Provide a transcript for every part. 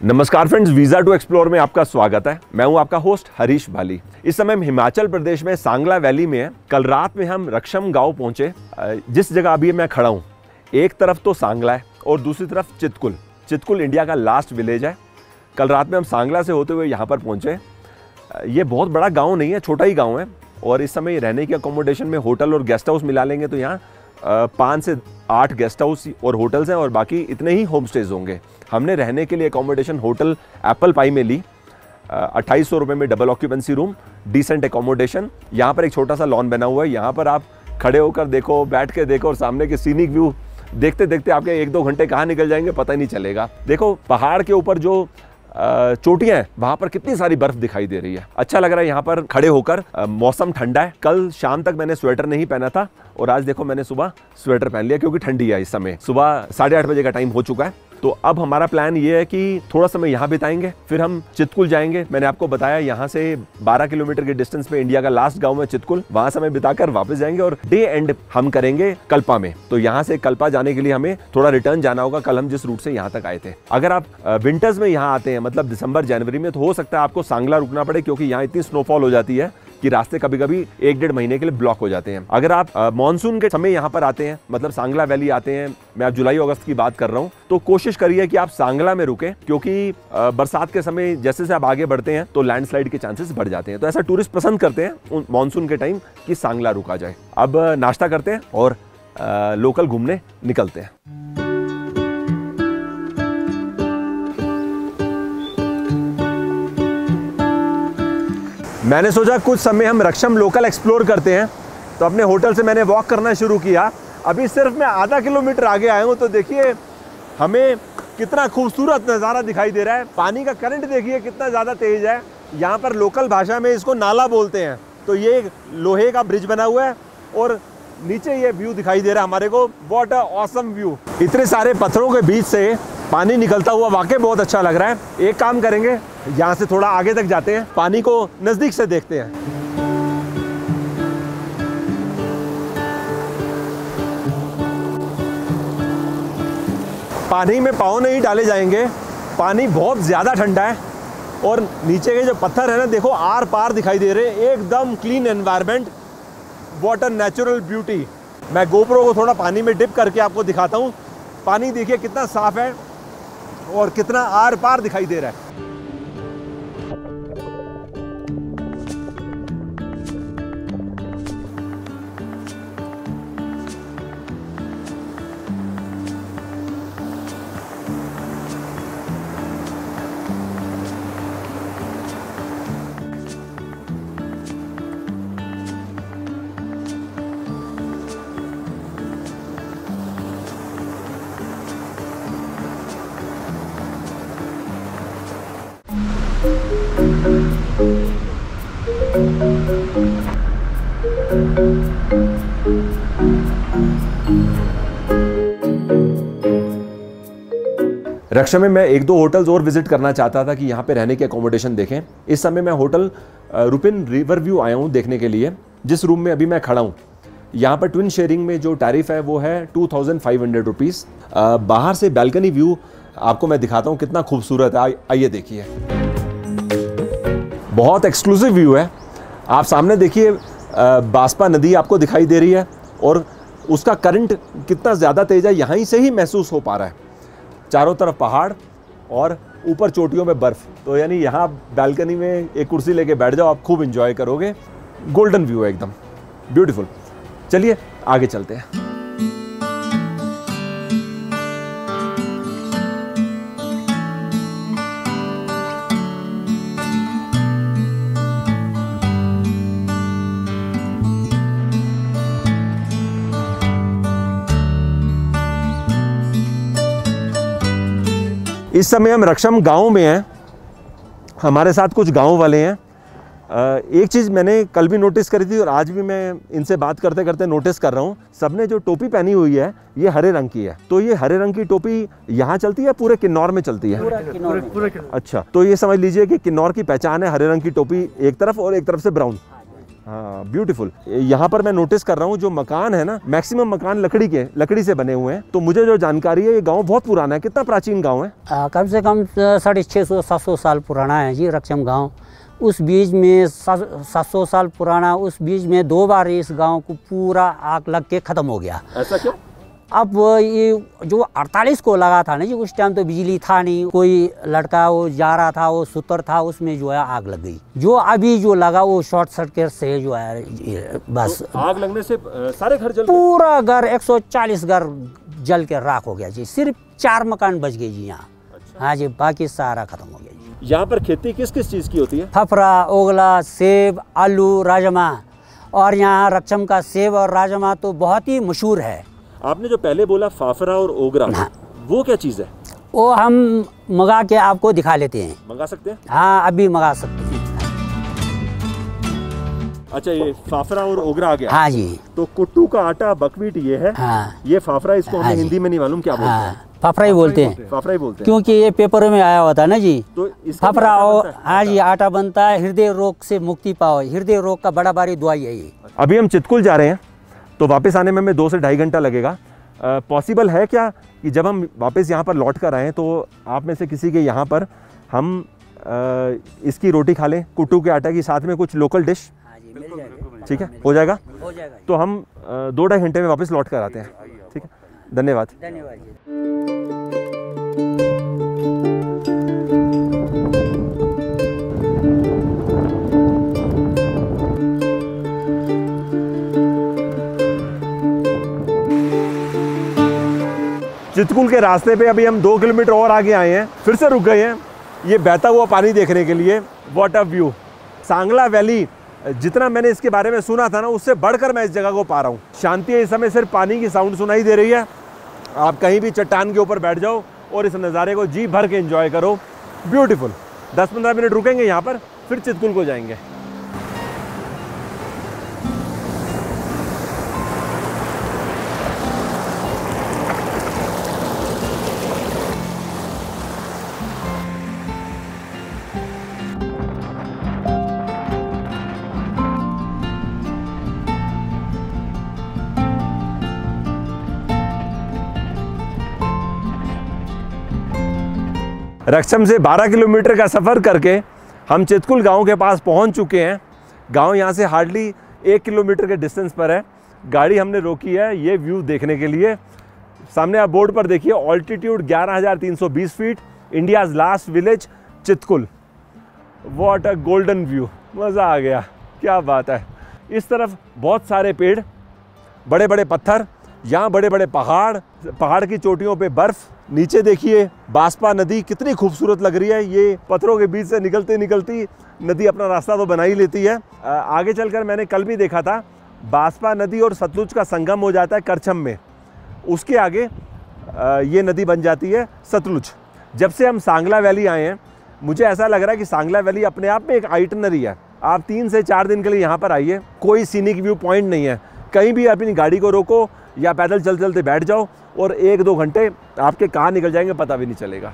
नमस्कार friends, visa to explore में आपका स्वागत है। मैं हूं आपका होस्ट हरीश बाली। इस समय हम हिमाचल प्रदेश में सांगला वैली में हैं। कल रात में हम रक्षम गांव पहुंचे। जिस जगह अभी मैं खड़ा हूं, एक तरफ तो सांगला है और दूसरी तरफ चितकुल। चितकुल इंडिया का लास्ट विलेज है। कल रात में हम सांगला से होते हुए यहाँ पर पहुँचे। ये बहुत बड़ा गाँव नहीं है, छोटा ही गाँव है। और इस समय रहने की अकोमोडेशन में होटल और गेस्ट हाउस मिला लेंगे तो यहाँ 5 से 8 गेस्ट हाउस और होटल्स हैं और बाकी इतने ही होम स्टेज होंगे। हमने रहने के लिए अकोमोडेशन होटल एप्पल पाई में ली। 2800 रुपये में double occupancy room, decent accommodation. यहाँ पर एक छोटा सा लॉन बना हुआ है। यहाँ पर आप खड़े होकर देखो, बैठ के देखो और सामने के सीनिक व्यू देखते देखते आपके 1-2 घंटे कहाँ निकल जाएंगे पता ही नहीं चलेगा। देखो पहाड़ के ऊपर जो चोटियां हैं वहां पर कितनी सारी बर्फ दिखाई दे रही है। अच्छा लग रहा है यहाँ पर खड़े होकर। मौसम ठंडा है। कल शाम तक मैंने स्वेटर नहीं पहना था और आज देखो मैंने सुबह स्वेटर पहन लिया क्योंकि ठंडी है। इस समय सुबह 8:30 बजे का टाइम हो चुका है। तो अब हमारा प्लान ये है कि थोड़ा समय यहाँ बिताएंगे, फिर हम चितकुल जाएंगे। मैंने आपको बताया यहाँ से 12 किलोमीटर के डिस्टेंस पे इंडिया का लास्ट गांव है चितकुल। वहां समय बिताकर वापस जाएंगे और डे एंड हम करेंगे कल्पा में। तो यहाँ से कल्पा जाने के लिए हमें थोड़ा रिटर्न जाना होगा। कल हम जिस रूट से यहाँ तक आए थे। अगर आप विंटर्स में यहाँ आते हैं, मतलब दिसंबर जनवरी में, तो हो सकता है आपको सांगला रुकना पड़े क्योंकि यहाँ इतनी स्नोफॉल हो जाती है कि रास्ते कभी कभी 1-1.5 महीने के लिए ब्लॉक हो जाते हैं। अगर आप मॉनसून के समय यहाँ पर आते हैं, मतलब सांगला वैली आते हैं, मैं अब जुलाई अगस्त की बात कर रहा हूँ, तो कोशिश करिए कि आप सांगला में रुके क्योंकि बरसात के समय जैसे से आप आगे बढ़ते हैं तो लैंडस्लाइड के चांसेस बढ़ जाते हैं। तो ऐसा टूरिस्ट पसंद करते हैं मॉनसून के टाइम कि सांगला रुका जाए। अब नाश्ता करते हैं और लोकल घूमने निकलते हैं। मैंने सोचा कुछ समय हम रक्षम लोकल एक्सप्लोर करते हैं, तो अपने होटल से मैंने वॉक करना शुरू किया। अभी सिर्फ मैं आधा किलोमीटर आगे आया हूँ तो देखिए हमें कितना खूबसूरत नज़ारा दिखाई दे रहा है। पानी का करंट देखिए कितना ज़्यादा तेज है। यहाँ पर लोकल भाषा में इसको नाला बोलते हैं। तो ये लोहे का ब्रिज बना हुआ है और नीचे ये व्यू दिखाई दे रहा है हमारे को। What a awesome view. इतने सारे पत्थरों के बीच से पानी निकलता हुआ वाकई बहुत अच्छा लग रहा है। एक काम करेंगे, यहाँ से थोड़ा आगे तक जाते हैं, पानी को नजदीक से देखते हैं। पानी में पाँव नहीं डाले जाएंगे, पानी बहुत ज्यादा ठंडा है और नीचे के जो पत्थर है ना, देखो आर पार दिखाई दे रहे हैं। एकदम clean environment, what a natural beauty. मैं गोप्रो को थोड़ा पानी में डिप करके आपको दिखाता हूँ। पानी देखिए कितना साफ है और कितना आर पार दिखाई दे रहा है। रक्षम में मैं 1-2 होटल्स और विजिट करना चाहता था कि यहाँ पे रहने की अकोमोडेशन देखें। इस समय मैं होटल रुपिन रिवर व्यू आया हूँ देखने के लिए। जिस रूम में अभी मैं खड़ा हूँ, यहाँ पर ट्विन शेयरिंग में जो टैरिफ है वो है 2500 रुपीज़। बाहर से बालकनी व्यू आपको मैं दिखाता हूँ कितना खूबसूरत है। आइए देखिए, बहुत एक्सक्लूसिव व्यू है। आप सामने देखिए बास्पा नदी आपको दिखाई दे रही है और उसका करंट कितना ज़्यादा तेज है यहाँ से ही महसूस हो पा रहा है। चारों तरफ पहाड़ और ऊपर चोटियों में बर्फ। तो यानी यहाँ बालकनी में एक कुर्सी लेके बैठ जाओ, आप खूब एंजॉय करोगे। गोल्डन व्यू है, एकदम ब्यूटीफुल। चलिए आगे चलते हैं। इस समय हम रक्षम गांव में हैं। हमारे साथ कुछ गांव वाले हैं। एक चीज़ मैंने कल भी नोटिस करी थी और आज भी मैं इनसे बात करते करते नोटिस कर रहा हूँ। सबने जो टोपी पहनी हुई है ये हरे रंग की है। तो ये हरे रंग की टोपी यहाँ चलती है, पूरे किन्नौर में चलती है? पूरे। अच्छा, तो ये समझ लीजिए कि किन्नौर की पहचान है हरे रंग की टोपी एक तरफ और एक तरफ से ब्राउन। हाँ ब्यूटीफुल। यहाँ पर मैं नोटिस कर रहा हूँ जो मकान है ना, मैक्सिमम मकान लकड़ी से बने हुए हैं। तो मुझे जो जानकारी है, ये गांव बहुत पुराना है। कितना प्राचीन गांव है? कम से कम 650-700 साल पुराना है जी रक्षम गांव। उस बीच में 700 साल पुराना, उस बीच में 2 बार इस गांव को पूरा आग लग के ख़त्म हो गया। ऐसा क्यों? अब ये जो 48 को लगा था ना जी, उस टाइम तो बिजली था नहीं, कोई लड़का वो जा रहा था, वो सूतर था, उसमें जो है आग लग गई। जो अभी जो लगा वो शॉर्ट सर्किट से जो है बस तो आग लगने से सारे घर जल, पूरा घर 140 घर जल के राख हो गया जी। सिर्फ 4 मकान बच गए जी यहाँ। अच्छा। हाँ जी, बाकी सारा खत्म हो गया जी। यहाँ पर खेती किस किस चीज़ की होती है? फफरा, ओगला, सेब, आलू, राजमा। और यहाँ रक्षम का सेब और राजमा तो बहुत ही मशहूर है। आपने जो पहले बोला फाफरा और ओगरा, वो क्या चीज़ है? वो हम मंगा के आपको दिखा लेते हैं। मंगा सकते हैं? हाँ, अभी मंगा सकते हैं। अच्छा, ये फाफरा और ओगरा आ गया। हाँ जी। तो कुट्टू का आटा, बकवीट ये है। हाँ। ये फाफरा, इसको हमें हिंदी में नहीं मालूम क्या बोलते हैं। फाफरा ही बोलते हैं। फाफरा ही बोलते हैं, क्योंकि ये पेपरों में आया होता है ना जी। तो फाफरा, हाँ जी, आटा बनता है। हृदय रोग से मुक्ति पाओ, हृदय रोग का बड़ा भारी दवाई है ये। अभी हम चितकुल जा रहे हैं, तो वापस आने में हमें 2 से ढाई घंटा लगेगा। पॉसिबल है क्या कि जब हम वापस यहाँ पर लौट कर आएँ तो आप में से किसी के यहाँ पर हम इसकी रोटी खा लें, कुट्टू के आटा की, साथ में कुछ लोकल डिश? ठीक है, हो जाएगा। तो हम 2-2.5 घंटे में वापस लौट कर आते हैं। ठीक है, धन्यवाद। चितकुल के रास्ते पे अभी हम 2 किलोमीटर और आगे आए हैं, फिर से रुक गए हैं ये बहता हुआ पानी देखने के लिए। What a view! Sangla valley, जितना मैंने इसके बारे में सुना था ना, उससे बढ़कर मैं इस जगह को पा रहा हूँ। शांति है, इस समय सिर्फ पानी की साउंड सुनाई दे रही है। आप कहीं भी चट्टान के ऊपर बैठ जाओ और इस नज़ारे को जी भर के एंजॉय करो। ब्यूटीफुल। 10-15 मिनट रुकेंगे यहाँ पर, फिर चितकुल को जाएंगे। रक्षम से 12 किलोमीटर का सफ़र करके हम चितकुल गांव के पास पहुंच चुके हैं। गांव यहां से हार्डली 1 किलोमीटर के डिस्टेंस पर है। गाड़ी हमने रोकी है ये व्यू देखने के लिए। सामने आप बोर्ड पर देखिए, altitude 11,320 feet, India's last village Chitkul. What a golden view, मज़ा आ गया, क्या बात है। इस तरफ बहुत सारे पेड़, बड़े बड़े पत्थर, यहाँ बड़े बड़े पहाड़, पहाड़ की चोटियों पे बर्फ़। नीचे देखिए बांसपा नदी कितनी खूबसूरत लग रही है। ये पत्थरों के बीच से निकलती निकलती नदी अपना रास्ता तो बना ही लेती है। आगे चलकर मैंने कल भी देखा था, बांसपा नदी और सतलुज का संगम हो जाता है करछम में, उसके आगे ये नदी बन जाती है सतलुज। जब से हम सांगला वैली आए हैं, मुझे ऐसा लग रहा है कि सांगला वैली अपने आप में एक आइटनरी है। आप 3 से 4 दिन के लिए यहाँ पर आइए, कोई सीनिक व्यू पॉइंट नहीं है, कहीं भी अपनी गाड़ी को रोको या पैदल चलते चलते बैठ जाओ और 1-2 घंटे आपके कहाँ निकल जाएंगे पता भी नहीं चलेगा।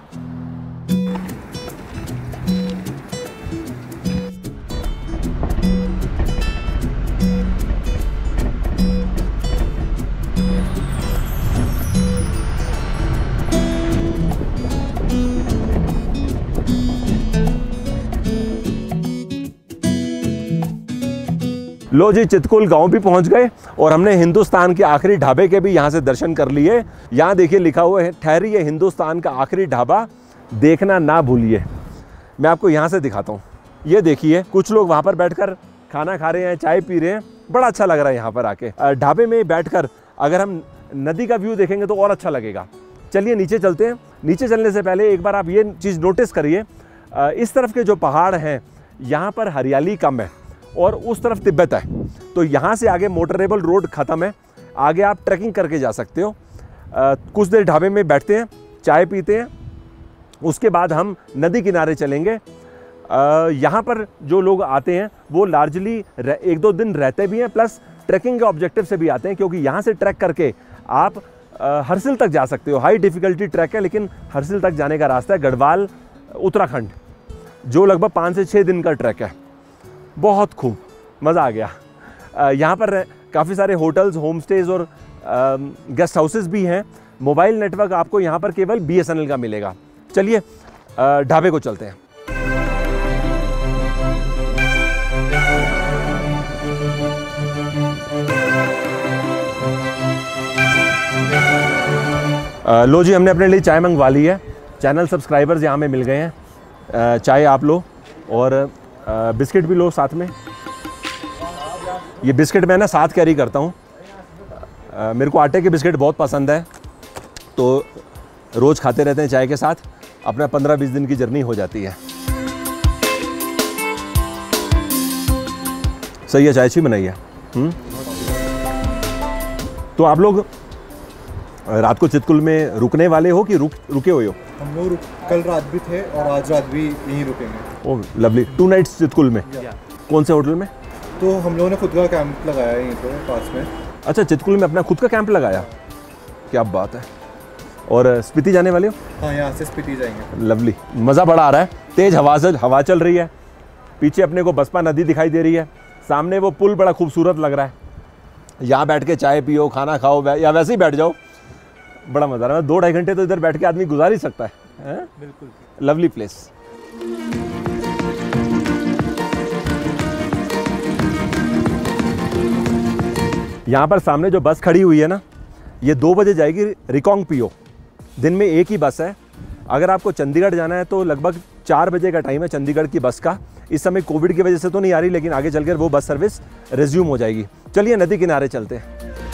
लो जी, चितकुल गांव भी पहुंच गए और हमने हिंदुस्तान के आखिरी ढाबे के भी यहाँ से दर्शन कर लिए। यहाँ देखिए लिखा हुआ है, ठहरिए हिंदुस्तान का आखिरी ढाबा, देखना ना भूलिए। मैं आपको यहाँ से दिखाता हूँ। ये देखिए, कुछ लोग वहाँ पर बैठकर खाना खा रहे हैं, चाय पी रहे हैं, बड़ा अच्छा लग रहा है यहाँ पर आके। ढाबे में बैठकर अगर हम नदी का व्यू देखेंगे तो और अच्छा लगेगा। चलिए नीचे चलते हैं। नीचे चलने से पहले एक बार आप ये चीज़ नोटिस करिए, इस तरफ के जो पहाड़ हैं यहाँ पर हरियाली कम है और उस तरफ तिब्बत है। तो यहाँ से आगे मोटरेबल रोड ख़त्म है, आगे आप ट्रैकिंग करके जा सकते हो। कुछ देर ढाबे में बैठते हैं, चाय पीते हैं, उसके बाद हम नदी किनारे चलेंगे। यहाँ पर जो लोग आते हैं वो लार्जली 1-2 दिन रहते भी हैं, प्लस ट्रैकिंग के ऑब्जेक्टिव से भी आते हैं, क्योंकि यहाँ से ट्रैक करके आप हरसिल तक जा सकते हो। हाई डिफ़िकल्टी ट्रैक है, लेकिन हरसिल तक जाने का रास्ता है, गढ़वाल उत्तराखंड, जो लगभग 5 से 6 दिन का ट्रैक है। बहुत खूब, मज़ा आ गया। यहाँ पर काफ़ी सारे होटल्स, होम स्टेज और गेस्ट हाउसेस भी हैं। मोबाइल नेटवर्क आपको यहाँ पर केवल BSNL का मिलेगा। चलिए ढाबे को चलते हैं। लो जी, हमने अपने लिए चाय मंगवा ली है। चैनल सब्सक्राइबर्स यहाँ में मिल गए हैं। चाय आप लो और बिस्किट भी लो साथ में। ये बिस्किट मैं ना साथ कैरी करता हूँ। मेरे को आटे के बिस्किट बहुत पसंद है, तो रोज़ खाते रहते हैं चाय के साथ। अपना 15-20 दिन की जर्नी हो जाती है। सही है, चाय अच्छी बनाई है। तो आप लोग रात को चितकुल में रुकने वाले हो कि रुके हुए हो? हम लोग कल रात भी थे और आज रात भी यहीं रुकेंगे। ओह लवली। 2 नाइट्स चितकुल में? कौन से होटल में? तो हम लोगों ने खुद का कैंप लगाया है यहीं पे पास में। अच्छा, चितकुल में अपना खुद का कैंप लगाया, क्या बात है। और स्पीति जाने वाले हो? हाँ, यहाँ से स्पीति जाएंगे। लवली, मज़ा बड़ा आ रहा है। तेज़ हवा चल रही है। पीछे अपने को बसपा नदी दिखाई दे रही है। सामने वो पुल बड़ा खूबसूरत लग रहा है। यहाँ बैठ के चाय पियो, खाना खाओ या वैसे ही बैठ जाओ, बड़ा मज़ा आ रहा है। 2-2.5 घंटे तो इधर बैठ के आदमी गुजार ही सकता है। बिल्कुल, लवली प्लेस। यहाँ पर सामने जो बस खड़ी हुई है ना, ये 2 बजे जाएगी रिकांगपिओ। दिन में एक ही बस है। अगर आपको चंडीगढ़ जाना है तो लगभग 4 बजे का टाइम है चंडीगढ़ की बस का। इस समय कोविड की वजह से तो नहीं आ रही, लेकिन आगे चलकर वो बस सर्विस रिज्यूम हो जाएगी। चलिए नदी किनारे चलते हैं।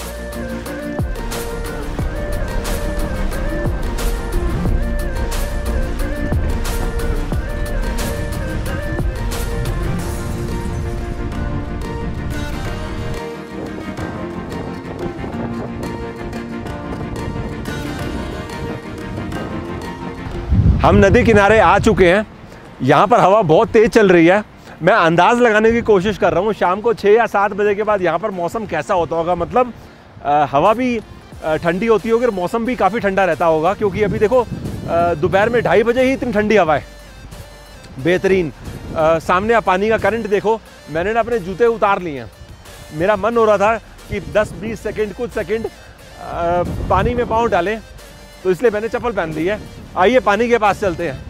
हम नदी किनारे आ चुके हैं। यहाँ पर हवा बहुत तेज़ चल रही है। मैं अंदाज़ लगाने की कोशिश कर रहा हूँ शाम को 6 या 7 बजे के बाद यहाँ पर मौसम कैसा होता होगा। मतलब हवा भी ठंडी होती होगी और मौसम भी काफ़ी ठंडा रहता होगा, क्योंकि अभी देखो दोपहर में 2:30 बजे ही इतनी ठंडी हवा है। बेहतरीन। सामने आप पानी का करंट देखो। मैंने ना अपने जूते उतार लिए हैं। मेरा मन हो रहा था कि 10-20 सेकेंड, कुछ सेकेंड पानी में पाँव डालें, तो इसलिए मैंने चप्पल पहन ली है। आइए पानी के पास चलते हैं।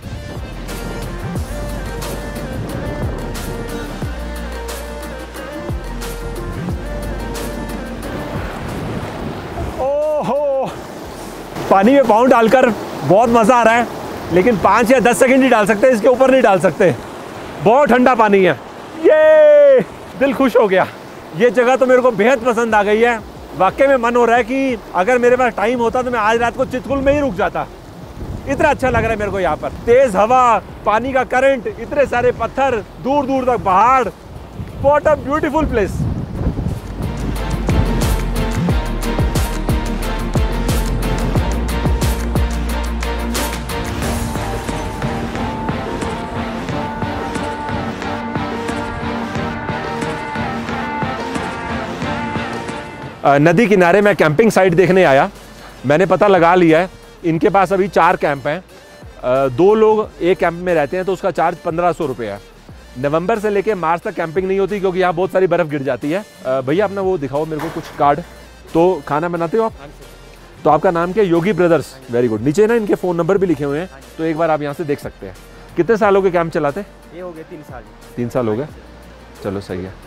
ओहो, पानी में पाँव डालकर बहुत मज़ा आ रहा है, लेकिन 5 या 10 सेकंड ही डाल सकते हैं, इसके ऊपर नहीं डाल सकते। बहुत ठंडा पानी है। ये दिल खुश हो गया। ये जगह तो मेरे को बेहद पसंद आ गई है। वाकई में मन हो रहा है कि अगर मेरे पास टाइम होता तो मैं आज रात को चितकुल में ही रुक जाता। इतना अच्छा लग रहा है मेरे को यहाँ पर। तेज हवा, पानी का करंट, इतने सारे पत्थर, दूर दूर तक पहाड़। What a beautiful place. नदी किनारे मैं कैंपिंग साइट देखने आया। मैंने पता लगा लिया है, इनके पास अभी 4 कैंप हैं। 2 लोग एक कैंप में रहते हैं, तो उसका चार्ज 1500 रुपये है। नवंबर से लेके मार्च तक कैंपिंग नहीं होती, क्योंकि यहाँ बहुत सारी बर्फ़ गिर जाती है। भैया अपना वो दिखाओ मेरे को कुछ कार्ड। तो खाना बनाते हो आप? तो आपका नाम क्या? योगी ब्रदर्स। Very good. नीचे ना इनके फ़ोन नंबर भी लिखे हुए हैं, तो एक बार आप यहाँ से देख सकते हैं। कितने सालों के कैंप चलाते? ये हो गए 3 साल। 3 साल हो गए। चलो सही है।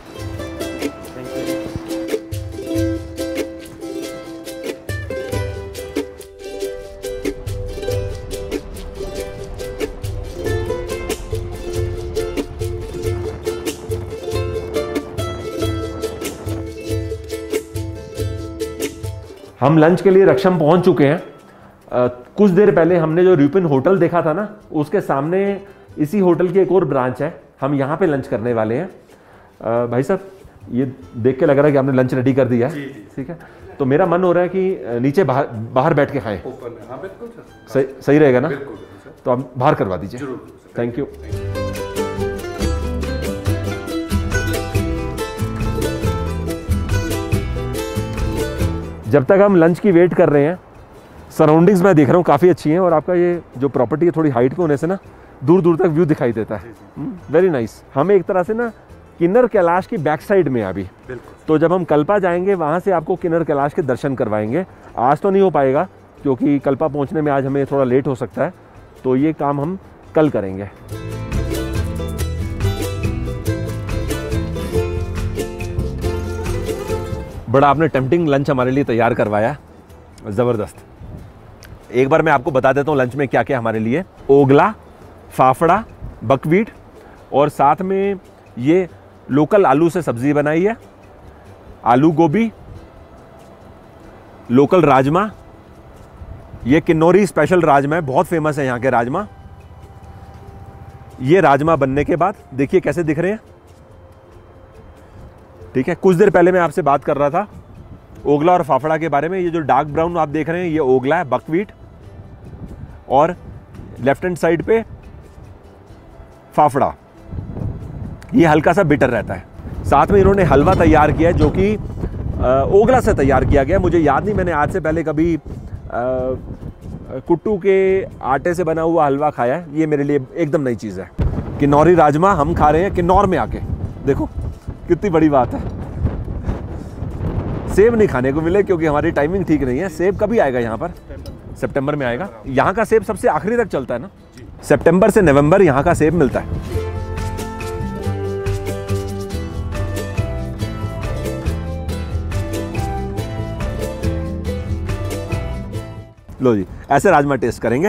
हम लंच के लिए रक्षम पहुंच चुके हैं। कुछ देर पहले हमने जो र्यूपिन होटल देखा था ना, उसके सामने इसी होटल की एक और ब्रांच है। हम यहाँ पे लंच करने वाले हैं। भाई साहब, ये देख के लग रहा है कि आपने लंच रेडी कर दिया है। ठीक है, तो मेरा मन हो रहा है कि नीचे बाहर बैठ के खाएं। हाँ, बिल्कुल सही रहेगा ना? बिल्कुल। तो आप बाहर करवा दीजिए। Thank you. जब तक हम लंच की वेट कर रहे हैं, सराउंडिंग्स मैं देख रहा हूँ काफ़ी अच्छी हैं, और आपका ये जो प्रॉपर्टी है थोड़ी हाइट पे होने से ना दूर दूर तक व्यू दिखाई देता है। Very nice. हमें एक तरह से ना किन्नर कैलाश की बैक साइड में अभी। तो जब हम कल्पा जाएंगे वहाँ से आपको किन्नर कैलाश के दर्शन करवाएंगे। आज तो नहीं हो पाएगा क्योंकि कल्पा पहुँचने में आज हमें थोड़ा लेट हो सकता है, तो ये काम हम कल करेंगे। बड़ा आपने टेम्पटिंग लंच हमारे लिए तैयार करवाया, ज़बरदस्त। एक बार मैं आपको बता देता हूँ लंच में क्या क्या हमारे लिए। ओगला, फाफड़ा, बकवीट और साथ में ये लोकल आलू से सब्जी बनाई है, आलू गोभी, लोकल राजमा, ये किन्नौरी स्पेशल राजमा है, बहुत फेमस है यहाँ के राजमा। ये राजमा बनने के बाद देखिए कैसे दिख रहे हैं, ठीक है। कुछ देर पहले मैं आपसे बात कर रहा था ओगला और फाफड़ा के बारे में। ये जो डार्क ब्राउन आप देख रहे हैं ये ओगला है, बकवीट, और लेफ्ट हैंड साइड पे फाफड़ा, ये हल्का सा बिटर रहता है। साथ में इन्होंने हलवा तैयार किया है जो कि ओगला से तैयार किया गया। मुझे याद नहीं, मैंने आज से पहले कभी कुट्टू के आटे से बना हुआ हलवा खाया है। ये मेरे लिए एकदम नई चीज़ है। किन्नौरी राजमा हम खा रहे हैं किन्नौर में आके, देखो कितनी बड़ी बात है। सेब नहीं खाने को मिले क्योंकि हमारी टाइमिंग ठीक नहीं है। सेब कभी आएगा यहाँ पर? सितंबर में आएगा। यहाँ का सेब सबसे आखिरी तक चलता है ना, सितंबर से नवंबर यहाँ का सेब मिलता है। लो जी, ऐसे राजमा टेस्ट करेंगे।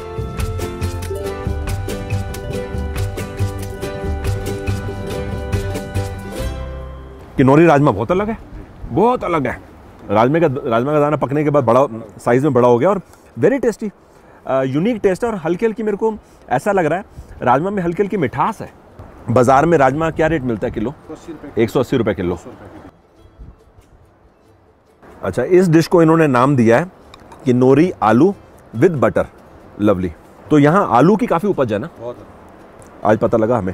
किन्नौरी राजमा बहुत अलग है, बहुत अलग है। राजमा का दाना पकने के बाद बड़ा साइज में बड़ा हो गया और वेरी टेस्टी, यूनिक टेस्ट है। और हल्की हल्की मेरे को ऐसा लग रहा है राजमा में हल्की हल्की मिठास है। बाजार में राजमा क्या रेट मिलता है किलो? 180 रुपए किलो। अच्छा, इस डिश को इन्होंने नाम दिया है किन्नौरी आलू विद बटर। लवली। तो यहाँ आलू की काफी उपज है ना, आज पता लगा हमें।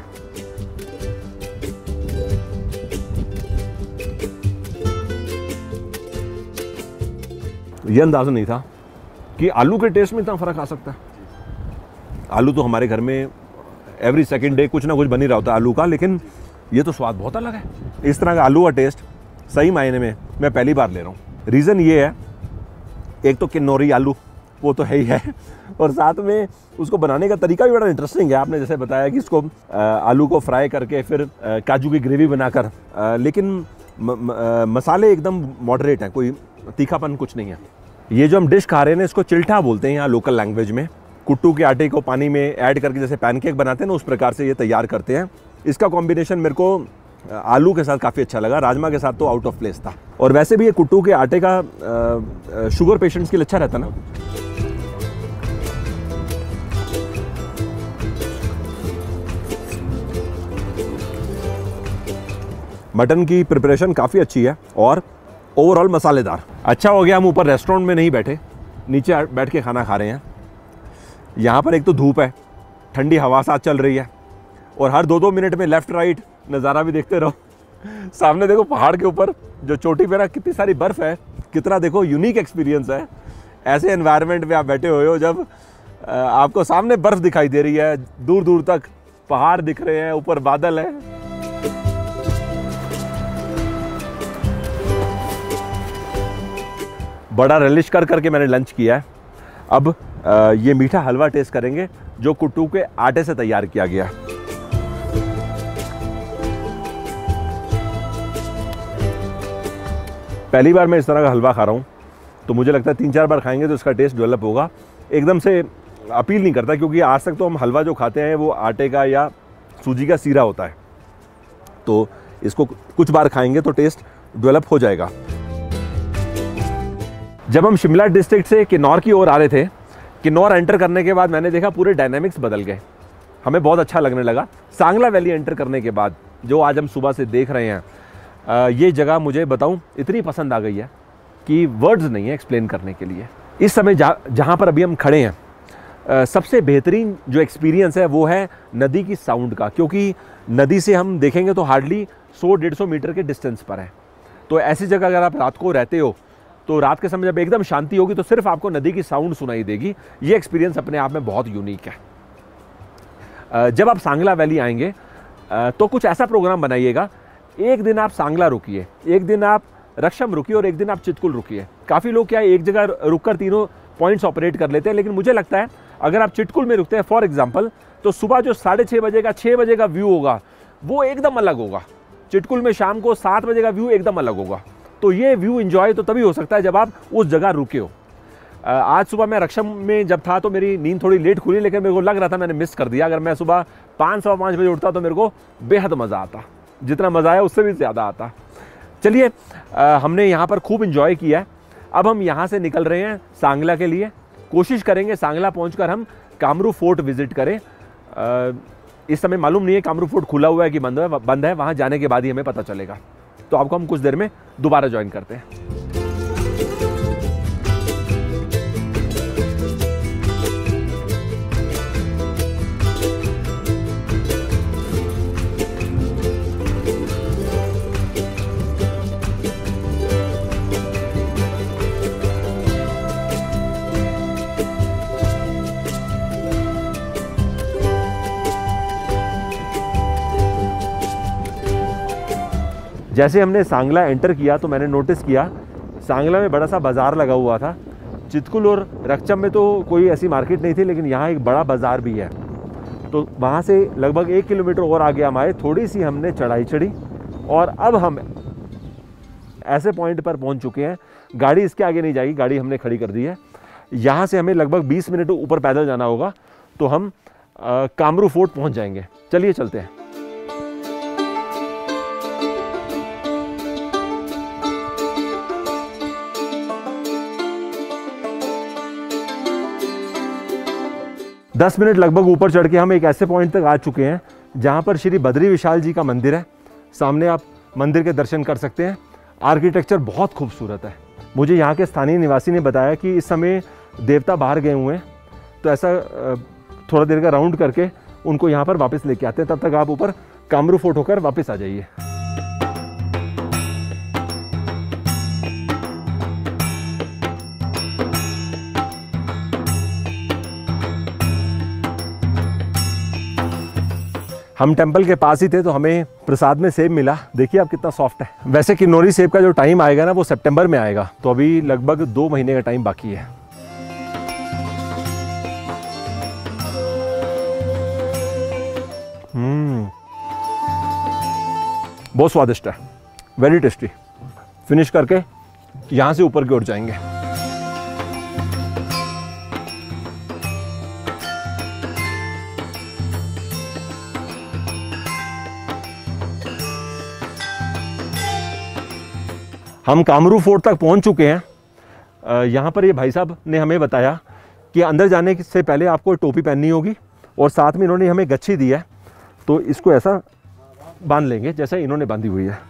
यह अंदाजा नहीं था कि आलू के टेस्ट में इतना फर्क आ सकता है। आलू तो हमारे घर में एवरी सेकंड डे कुछ ना कुछ बन ही रहा होता है आलू का, लेकिन ये तो स्वाद बहुत अलग है। इस तरह का आलू का टेस्ट सही मायने में मैं पहली बार ले रहा हूँ। रीज़न ये है, एक तो किन्नौरी आलू वो तो है ही है, और साथ में उसको बनाने का तरीका भी बड़ा इंटरेस्टिंग है। आपने जैसे बताया कि इसको आलू को फ्राई करके फिर काजू की ग्रेवी बनाकर, लेकिन मसाले एकदम मॉडरेट हैं, कोई तीखापन कुछ नहीं है। ये जो हम डिश खा रहे हैं ना, इसको चिल्ठा बोलते हैं यहाँ लोकल लैंग्वेज में। कुट्टू के आटे को पानी में ऐड करके जैसे पैनकेक बनाते हैं ना, उस प्रकार से ये तैयार करते हैं। इसका कॉम्बिनेशन मेरे को आलू के साथ काफ़ी अच्छा लगा, राजमा के साथ तो आउट ऑफ प्लेस था। और वैसे भी ये कुट्टू के आटे का शुगर पेशेंट्स के लिए अच्छा रहता ना। मटन की प्रिपरेशन काफ़ी अच्छी है और ओवरऑल मसालेदार। अच्छा हो गया हम ऊपर रेस्टोरेंट में नहीं बैठे, नीचे बैठ के खाना खा रहे हैं। यहाँ पर एक तो धूप है, ठंडी हवा साथ चल रही है, और हर 2-2 मिनट में लेफ्ट राइट नज़ारा भी देखते रहो। सामने देखो पहाड़ के ऊपर जो चोटी पे ना कितनी सारी बर्फ़ है, कितना देखो यूनिक एक्सपीरियंस है। ऐसे एनवायरनमेंट में आप बैठे हुए हो जब आपको सामने बर्फ़ दिखाई दे रही है, दूर दूर तक पहाड़ दिख रहे हैं, ऊपर बादल है। बड़ा रिलिश कर करके मैंने लंच किया है। अब ये मीठा हलवा टेस्ट करेंगे जो कुट्टू के आटे से तैयार किया गया। पहली बार मैं इस तरह का हलवा खा रहा हूँ, तो मुझे लगता है 3-4 बार खाएंगे तो इसका टेस्ट डेवलप होगा। एकदम से अपील नहीं करता, क्योंकि आज तक तो हम हलवा जो खाते हैं वो आटे का या सूजी का सीरा होता है, तो इसको कुछ बार खाएंगे तो टेस्ट डेवलप हो जाएगा। जब हम शिमला डिस्ट्रिक्ट से किन्नौर की ओर आ रहे थे, किन्नौर एंटर करने के बाद मैंने देखा पूरे डायनामिक्स बदल गए, हमें बहुत अच्छा लगने लगा। सांगला वैली एंटर करने के बाद जो आज हम सुबह से देख रहे हैं, ये जगह मुझे बताऊं इतनी पसंद आ गई है कि वर्ड्स नहीं है एक्सप्लेन करने के लिए। इस समय जहाँ पर अभी हम खड़े हैं, सबसे बेहतरीन जो एक्सपीरियंस है वो है नदी की साउंड का, क्योंकि नदी से हम देखेंगे तो हार्डली 100-150 मीटर के डिस्टेंस पर है। तो ऐसी जगह अगर आप रात को रहते हो तो रात के समय जब एकदम शांति होगी तो सिर्फ आपको नदी की साउंड सुनाई देगी। ये एक्सपीरियंस अपने आप में बहुत यूनिक है। जब आप सांगला वैली आएंगे तो कुछ ऐसा प्रोग्राम बनाइएगा, एक दिन आप सांगला रुकिए, एक दिन आप रक्षम रुकिए और एक दिन आप चितकुल रुकिए। काफ़ी लोग क्या है एक जगह रुककर तीनों पॉइंट्स ऑपरेट कर लेते हैं, लेकिन मुझे लगता है अगर आप चितकुल में रुकते हैं फॉर एग्जांपल, तो सुबह जो 6:30 बजे का 6 बजे का व्यू होगा वो एकदम अलग होगा। चितकुल में शाम को 7 बजे का व्यू एकदम अलग होगा। तो ये व्यू एंजॉय तो तभी हो सकता है जब आप उस जगह रुके हो। आज सुबह मैं रक्षम में जब था तो मेरी नींद थोड़ी लेट खुली, लेकिन मेरे को लग रहा था मैंने मिस कर दिया। अगर मैं सुबह 5-5 बजे उठता तो मेरे को बेहद मज़ा आता, जितना मज़ा आया उससे भी ज़्यादा आता। चलिए, हमने यहाँ पर खूब इंजॉय किया है। अब हम यहाँ से निकल रहे हैं सांगला के लिए। कोशिश करेंगे सांगला पहुँचकर हम कामरू फोर्ट विजिट करें। इस समय मालूम नहीं है कामरू फोर्ट खुला हुआ है कि बंद है, वहाँ जाने के बाद ही हमें पता चलेगा। तो आपको हम कुछ देर में दोबारा ज्वाइन करते हैं। जैसे हमने सांगला एंटर किया तो मैंने नोटिस किया सांगला में बड़ा सा बाज़ार लगा हुआ था। चितकुल और रक्षम में तो कोई ऐसी मार्केट नहीं थी, लेकिन यहाँ एक बड़ा बाज़ार भी है। तो वहाँ से लगभग 1 किलोमीटर और आगे हम आए, थोड़ी सी हमने चढ़ाई चढ़ी और अब हम ऐसे पॉइंट पर पहुँच चुके हैं। गाड़ी इसके आगे नहीं जाएगी, गाड़ी हमने खड़ी कर दी है। यहाँ से हमें लगभग 20 मिनट ऊपर पैदल जाना होगा तो हम कामरू फोर्ट पहुँच जाएंगे। चलिए चलते हैं। दस मिनट लगभग ऊपर चढ़ के हम एक ऐसे पॉइंट तक आ चुके हैं जहाँ पर श्री बद्री विशाल जी का मंदिर है। सामने आप मंदिर के दर्शन कर सकते हैं। आर्किटेक्चर बहुत खूबसूरत है। मुझे यहाँ के स्थानीय निवासी ने बताया कि इस समय देवता बाहर गए हुए हैं, तो ऐसा थोड़ा देर का राउंड करके उनको यहाँ पर वापस लेके आते हैं। तब तक आप ऊपर कामरू फोर्ट होकर वापस आ जाइए। हम टेंपल के पास ही थे तो हमें प्रसाद में सेब मिला। देखिए आप कितना सॉफ्ट है। वैसे किन्नौरी सेब का जो टाइम आएगा ना वो सितंबर में आएगा, तो अभी लगभग 2 महीने का टाइम बाकी है। बहुत स्वादिष्ट है, वेरी टेस्टी। फिनिश करके यहाँ से ऊपर की ओर जाएंगे। हम कामरू फोर्ट तक पहुंच चुके हैं। यहाँ पर ये भाई साहब ने हमें बताया कि अंदर जाने से पहले आपको टोपी पहननी होगी और साथ में इन्होंने हमें गच्छी दी है, तो इसको ऐसा बांध लेंगे जैसा इन्होंने बांधी हुई है।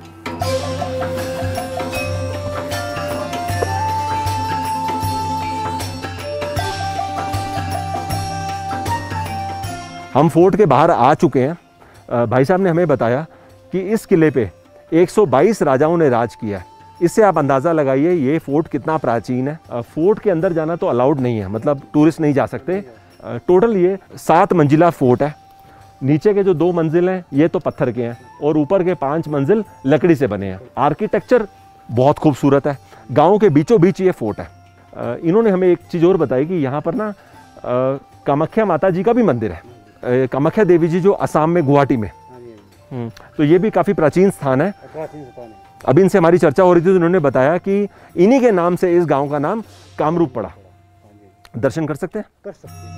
हम फोर्ट के बाहर आ चुके हैं। भाई साहब ने हमें बताया कि इस किले पे 122 राजाओं ने राज किया है। इससे आप अंदाज़ा लगाइए ये फोर्ट कितना प्राचीन है। फोर्ट के अंदर जाना तो अलाउड नहीं है, मतलब टूरिस्ट नहीं जा सकते। टोटल ये 7 मंजिला फोर्ट है। नीचे के जो 2 मंजिल हैं ये तो पत्थर के हैं और ऊपर के 5 मंजिल लकड़ी से बने हैं। आर्किटेक्चर बहुत खूबसूरत है। गाँव के बीचों बीच ये फोर्ट है। इन्होंने हमें एक चीज़ और बताई कि यहाँ पर ना कामाख्या माता जी का भी मंदिर है। कामाख्या देवी जी जो असम में गुवाहाटी में, तो ये भी काफ़ी प्राचीन स्थान है। अभी इनसे हमारी चर्चा हो रही थी तो उन्होंने बताया कि इन्हीं के नाम से इस गांव का नाम कामरूप पड़ा। दर्शन कर सकते हैं? कर सकते हैं।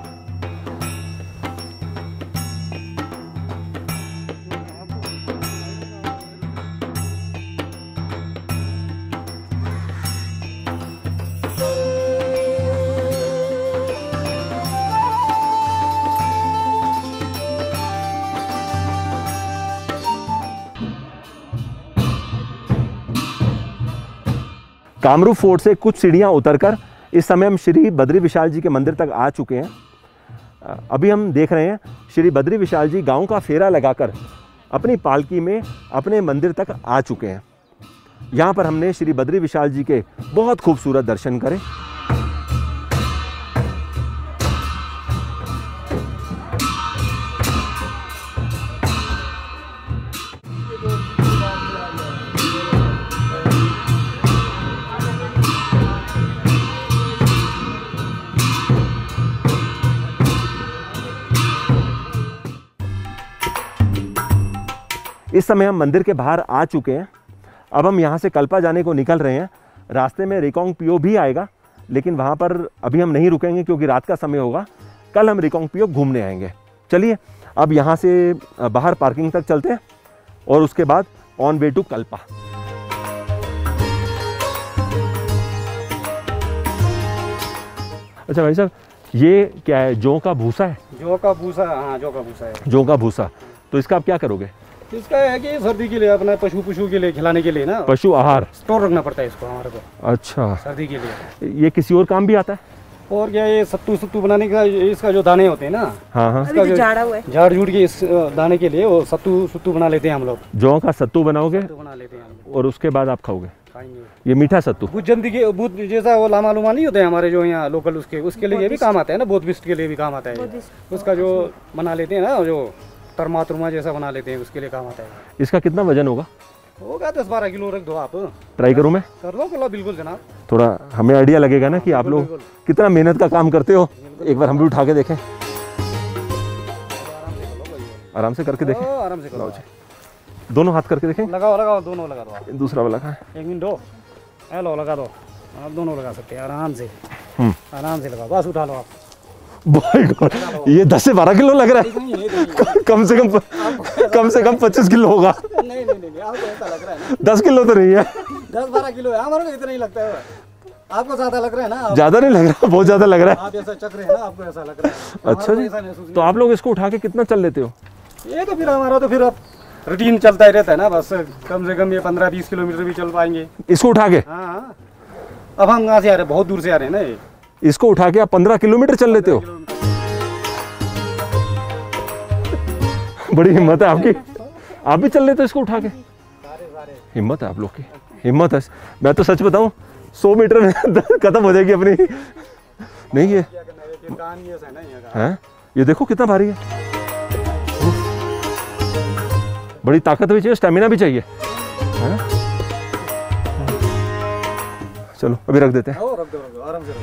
कामरू फोर्ट से कुछ सीढ़ियाँ उतरकर इस समय हम श्री बद्री विशाल जी के मंदिर तक आ चुके हैं। अभी हम देख रहे हैं श्री बद्री विशाल जी गांव का फेरा लगाकर अपनी पालकी में अपने मंदिर तक आ चुके हैं। यहाँ पर हमने श्री बद्री विशाल जी के बहुत खूबसूरत दर्शन करे। इस समय हम मंदिर के बाहर आ चुके हैं। अब हम यहाँ से कल्पा जाने को निकल रहे हैं। रास्ते में रिकोंग पियो भी आएगा, लेकिन वहाँ पर अभी हम नहीं रुकेंगे क्योंकि रात का समय होगा। कल हम रिकोंग पियो घूमने आएंगे। चलिए अब यहाँ से बाहर पार्किंग तक चलते हैं और उसके बाद ऑन वे टू कल्पा। अच्छा भाई साहब, ये क्या है? जौ का भूसा है? जौ का भूसा, हाँ जौ का भूसा है। जौ का भूसा, तो इसका आप क्या करोगे? इसका है कि सर्दी के लिए अपना पशु के लिए खिलाने के लिए ना, पशु आहार स्टोर रखना पड़ता है इसको हमारे को। अच्छा, सर्दी के लिए। ये किसी और काम भी आता है? और क्या, ये सत्तू बनाने का, इसका जो दाने होते हैं ना, हाँ हाँ, इसका जो झाड़ झूड़ के इस दाने के लिए वो सत्तू बना लेते हैं हम लोग। जौ का सत्तू बनाओगे बना लेते हैं और उसके बाद आप खाओगे? खाएंगे। ये मीठा सत्तू बुजंती के बूथ जैसा वो लामा लुमा नहीं होते हैं हमारे जो यहाँ लोकल, उसके लिए भी काम आता है ना, बोधविस्ट के लिए भी काम आता है। उसका जो बना लेते हैं ना, जो तरमा जैसा बना लेते हैं, उसके लिए काम आता है। इसका कितना वजन होगा? 10-12 किलो रख दो आप। ट्राई करूं मैं? कर लो बिल्कुल जनाब। थोड़ा हमें आइडिया लगेगा ना कि आप लोग कितना मेहनत का काम करते हो। एक बार हम भी उठा के देखें। आराम से करके देखें। आराम से करो। दोनों हाथ करके देखें। लगाओ दोनों लगा दो। दूसरा वाला कहाँ है? 1 मिनट दो। हेलो, लगा दो। आप दोनों लगा सकते हैं आराम से। आराम से लगाओ, बस उठा लो आप। भाई गॉड, ये 10 से 12 किलो लग रहा है। कम से कम 25 किलो होगा। नहीं, आपको ऐसा लग रहा है ना। 10 किलो तो नहीं है। 10-12 किलो है, हमारे को इतना ही लगता है। आपको ज्यादा लग रहा है ना? ज्यादा नहीं लग रहा, बहुत ज्यादा लग रहा है। आप ऐसा चक रहे हैं ना, आपको ऐसा लग रहा है। अच्छा जी, तो आप लोग इसको उठा के कितना चल लेते हो? ये तो फिर हमारा तो फिर अब रूटीन चलता ही रहता है ना, बस कम से कम ये 15-20 किलोमीटर भी चल पाएंगे इसको उठा के। हाँ, अब हम कहाँ से आ रहे हैं? बहुत दूर से आ रहे हैं ना। ये इसको उठा के आप 15 किलोमीटर चल लेते हो? बड़ी हिम्मत है आपकी। आप भी चल लेते हो इसको उठा के? हिम्मत है आप लोग की, हिम्मत है। मैं तो सच बताऊं, 100 मीटर में खत्म हो जाएगी अपनी। नहीं ये है, ये देखो कितना भारी है। बड़ी ताकत भी चाहिए, स्टेमिना भी चाहिए, है? चलो अभी रख देते हैं। रख दो आराम से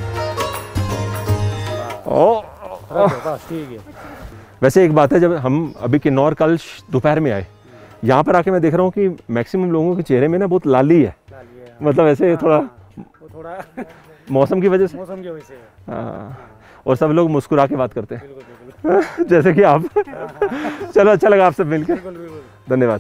ठीक है। वैसे एक बात है, जब हम अभी किन्नौर कल दोपहर में आए, यहाँ पर आके मैं देख रहा हूँ कि मैक्सिमम लोगों के चेहरे में ना बहुत लाली है। मतलब ऐसे थोड़ा मौसम की वजह से। हाँ, और सब लोग मुस्कुरा के बात करते हैं। जैसे कि आप। चलो अच्छा लगा आपसे मिलकर। धन्यवाद।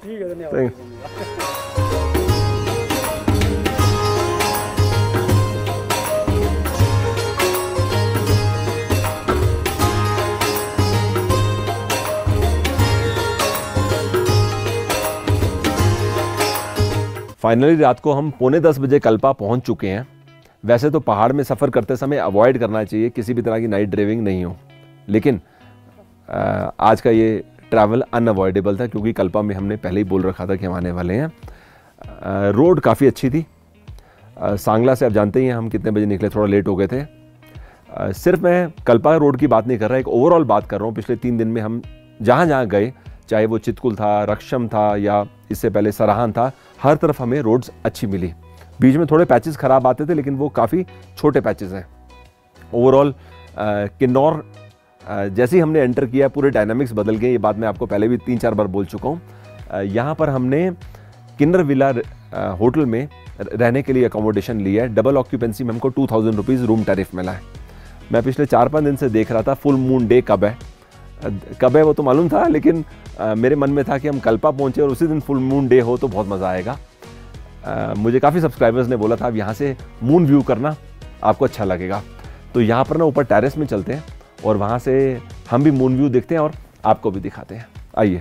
फाइनली रात को हम 9:45 बजे कल्पा पहुंच चुके हैं। वैसे तो पहाड़ में सफ़र करते समय अवॉइड करना चाहिए, किसी भी तरह की नाइट ड्राइविंग नहीं हो, लेकिन आज का ये ट्रैवल अनअवॉइडेबल था क्योंकि कल्पा में हमने पहले ही बोल रखा था कि हम आने वाले हैं। रोड काफ़ी अच्छी थी। सांगला से आप जानते ही हैं हम कितने बजे निकले, थोड़ा लेट हो गए थे। सिर्फ मैं कल्पा रोड की बात नहीं कर रहा, एक ओवरऑल बात कर रहा हूँ। पिछले 3 दिन में हम जहाँ जहाँ गए, चाहे वो चितकुल था, रक्षम था या इससे पहले सराहन था, हर तरफ हमें रोड्स अच्छी मिली। बीच में थोड़े पैचेस ख़राब आते थे, लेकिन वो काफ़ी छोटे पैचेस हैं। ओवरऑल किन्नौर जैसे ही हमने एंटर किया, पूरे डायनामिक्स बदल गए। ये बात मैं आपको पहले भी 3-4 बार बोल चुका हूँ। यहाँ पर हमने किन्नर विला होटल में रहने के लिए अकोमोडेशन लिया है। डबल ऑक्यूपेंसी में हमको 2000 रुपीज़ रूम टैरिफ मिला है। मैं पिछले 4-5 दिन से देख रहा था फुल मून डे कब है वो तो मालूम था, लेकिन मेरे मन में था कि हम कल्पा पहुँचे और उसी दिन फुल मून डे हो तो बहुत मज़ा आएगा। मुझे काफ़ी सब्सक्राइबर्स ने बोला था अब यहाँ से मून व्यू करना आपको अच्छा लगेगा, तो यहाँ पर ना ऊपर टेरेस में चलते हैं और वहाँ से हम भी मून व्यू देखते हैं और आपको भी दिखाते हैं। आइए,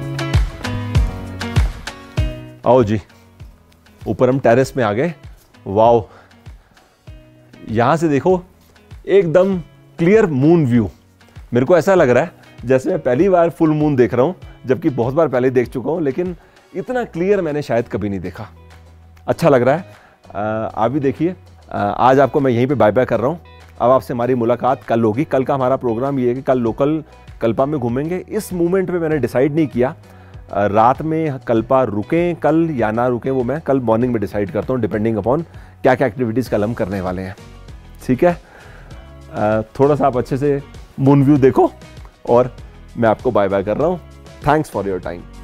आओ जी, ऊपर हम टेरेस में आ गए। वाओ, यहाँ से देखो एकदम क्लियर मून व्यू। मेरे को ऐसा लग रहा है जैसे मैं पहली बार फुल मून देख रहा हूँ, जबकि बहुत बार पहले देख चुका हूँ, लेकिन इतना क्लियर मैंने शायद कभी नहीं देखा। अच्छा लग रहा है। आप भी देखिए। आज आपको मैं यहीं पे बाय बाय कर रहा हूँ। अब आपसे हमारी मुलाकात कल होगी। कल का हमारा प्रोग्राम ये है कि कल लोकल कल्पा में घूमेंगे। इस मोमेंट पे मैंने डिसाइड नहीं किया रात में कल्पा रुकें कल या ना रुकें, वो मैं कल मॉर्निंग में डिसाइड करता हूँ, डिपेंडिंग अपॉन क्या क्या एक्टिविटीज़ कल हम करने वाले हैं। ठीक है, थोड़ा सा आप अच्छे से मून व्यू देखो और मैं आपको बाय बाय कर रहा हूँ। Thanks for your time.